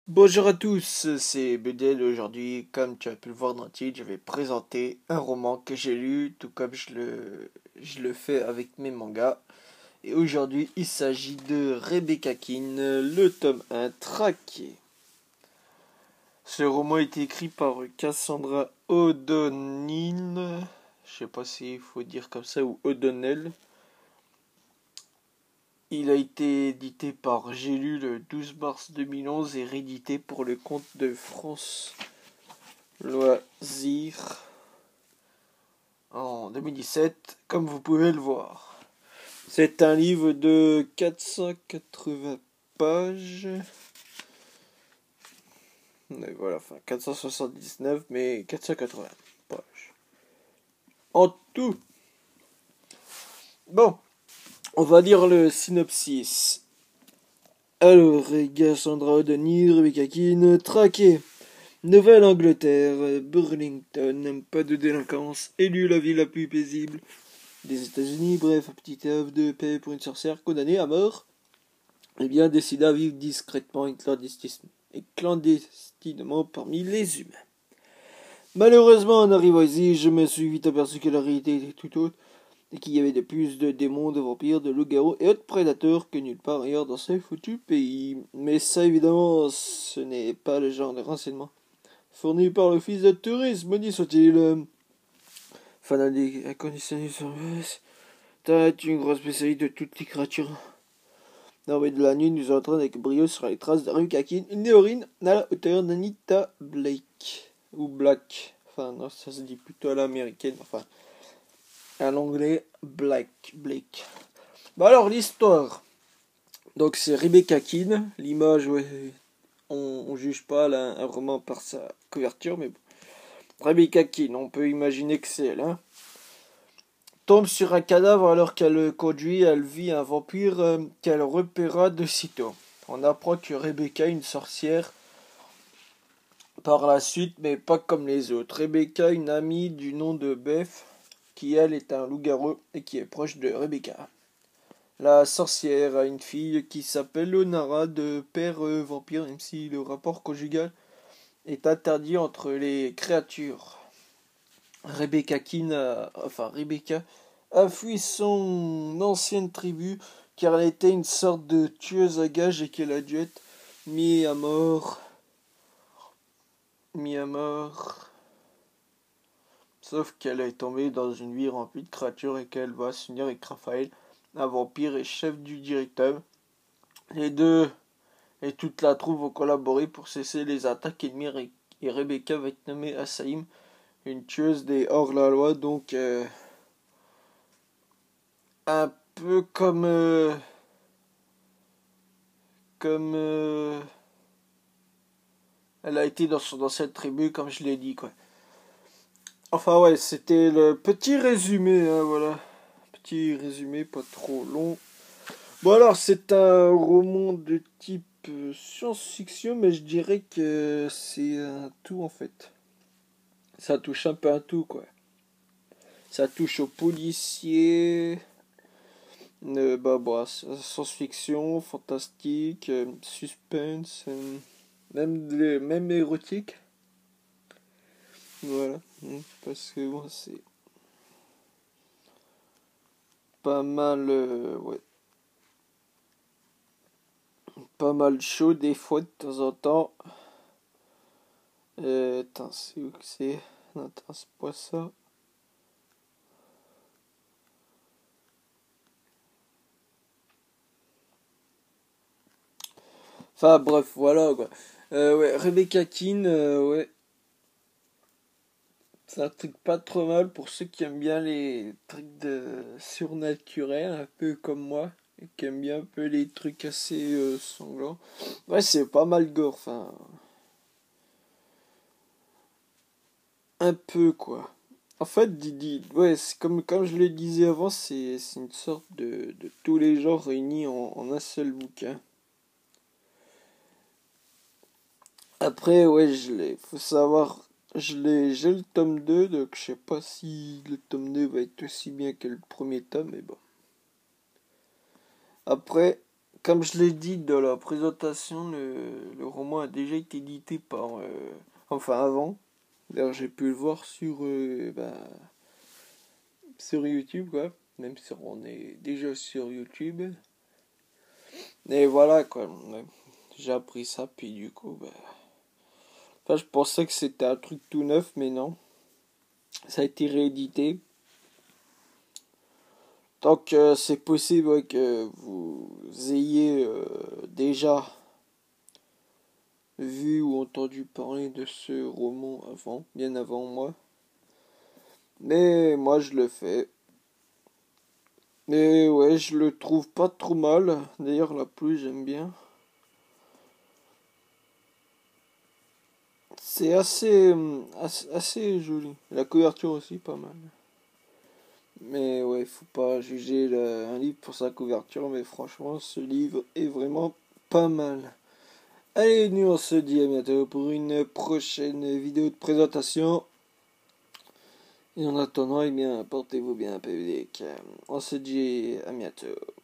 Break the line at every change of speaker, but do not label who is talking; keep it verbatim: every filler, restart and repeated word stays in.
Bonjour à tous, c'est Bedel. Aujourd'hui, comme tu as pu le voir dans le titre, je vais présenter un roman que j'ai lu, tout comme je le, je le fais avec mes mangas. Et aujourd'hui, il s'agit de Rebecca King, le tome un Traqué. Ce roman a été écrit par Cassandra O'Donnell, je sais pas s'il faut dire comme ça, ou O'Donnell. Il a été édité par J'ai lu le douze mars deux mille onze et réédité pour le compte de France Loisirs en deux mille dix-sept, comme vous pouvez le voir. C'est un livre de quatre cent quatre-vingts pages. Mais voilà, enfin quatre cent soixante-dix-neuf, mais quatre cent quatre-vingts pages. En tout. Bon, on va lire le synopsis. Alors, Cassandra O'Donnell, Rebecca King, traqué. Nouvelle-Angleterre, Burlington, pas de délinquance, élue la ville la plus paisible des États-Unis, bref, un petit havre de paix pour une sorcière condamnée à mort, eh bien, décida à vivre discrètement et clandestinement parmi les humains. Malheureusement, en arrivant ici, je me suis vite aperçu que la réalité était tout autre, et qu'il y avait de plus de démons, de vampires, de loups-garous et autres prédateurs que nulle part ailleurs dans ce foutu pays. Mais ça, évidemment, ce n'est pas le genre de renseignement fourni par l'office de tourisme, maudit soit-il. Fanatique, inconditionnel service. T'as une grosse spécialiste de toutes les créatures. Non mais de la nuit, nous entraînons avec brio sur les traces de Rebecca King, une néorine à la hauteur d'Anita Blake. Ou Black. Enfin, non, ça se dit plutôt à l'américaine. Enfin, à l'anglais, Black. Blake. Bon alors, l'histoire. Donc c'est Rebecca King. L'image, ouais, on, on juge pas là, un roman par sa couverture, mais bon. Rebecca King, on peut imaginer que c'est elle, hein. Tombe sur un cadavre alors qu'elle conduit, elle vit un vampire euh, qu'elle repéra de sitôt. On apprend que Rebecca est une sorcière par la suite, mais pas comme les autres. Rebecca, une amie du nom de Beth, qui elle est un loup-garou et qui est proche de Rebecca. La sorcière a une fille qui s'appelle Onara, de père euh, vampire, même si le rapport conjugal est interdit entre les créatures. Rebecca King, a, enfin Rebecca, a fui son ancienne tribu car elle était une sorte de tueuse à gages et qu'elle a dû être mise à mort. Mise à mort. Sauf qu'elle est tombée dans une vie remplie de créatures et qu'elle va s'unir avec Raphaël, un vampire et chef du directeur. Les deux et toute la troupe vont collaborer pour cesser les attaques ennemies et Rebecca va être nommée Asaïm, une tueuse des hors-la-loi, donc euh, un peu comme euh, comme euh, elle a été dans son dans cette tribu, comme je l'ai dit, quoi. Enfin ouais, c'était le petit résumé, hein, voilà, petit résumé pas trop long. Bon alors c'est un roman de type euh, science-fiction, mais je dirais que c'est un tout en fait. Ça touche un peu à tout, quoi. Ça touche aux policiers. Euh, bah, bah, science-fiction, fantastique, euh, suspense, euh, même, les, même érotique. Voilà. Mm. Parce que bon, c'est pas mal, euh, ouais, pas mal chaud des fois de temps en temps. Euh, attends, c'est où que c'est? Non, attends, c'est pas ça. Enfin bref, voilà quoi. Euh, ouais, Rebecca King, euh, ouais. C'est un truc pas trop mal pour ceux qui aiment bien les trucs de surnaturel, un peu comme moi, et qui aiment bien un peu les trucs assez euh, sanglants. Ouais, c'est pas mal gore, enfin, un peu quoi. En fait, Didi, ouais, c'est comme, comme je le disais avant, c'est c'est une sorte de, de tous les genres réunis en, en un seul bouquin. Après, ouais, je l'ai, faut savoir, je l'ai, j'ai le tome deux, donc je sais pas si le tome deux va être aussi bien que le premier tome, mais bon. Après, comme je l'ai dit dans la présentation, le, le roman a déjà été édité par... euh, enfin avant. D'ailleurs, j'ai pu le voir sur, euh, bah, sur YouTube, quoi. Même si on est déjà sur YouTube. Et voilà, quoi. Ouais. J'ai appris ça, puis du coup, bah... Enfin, je pensais que c'était un truc tout neuf, mais non. Ça a été réédité. Donc, euh, c'est possible ouais, que vous ayez euh, déjà vu ou entendu parler de ce roman avant, bien avant moi. Mais moi, je le fais. Mais ouais, je le trouve pas trop mal. D'ailleurs, la pluie, j'aime bien. C'est assez, hum, assez, assez joli. La couverture aussi, pas mal. Mais ouais, faut pas juger le- un livre pour sa couverture, mais franchement, ce livre est vraiment pas mal. Allez, nous on se dit à bientôt pour une prochaine vidéo de présentation. Et en attendant, eh bien, portez-vous bien, public. On se dit à bientôt.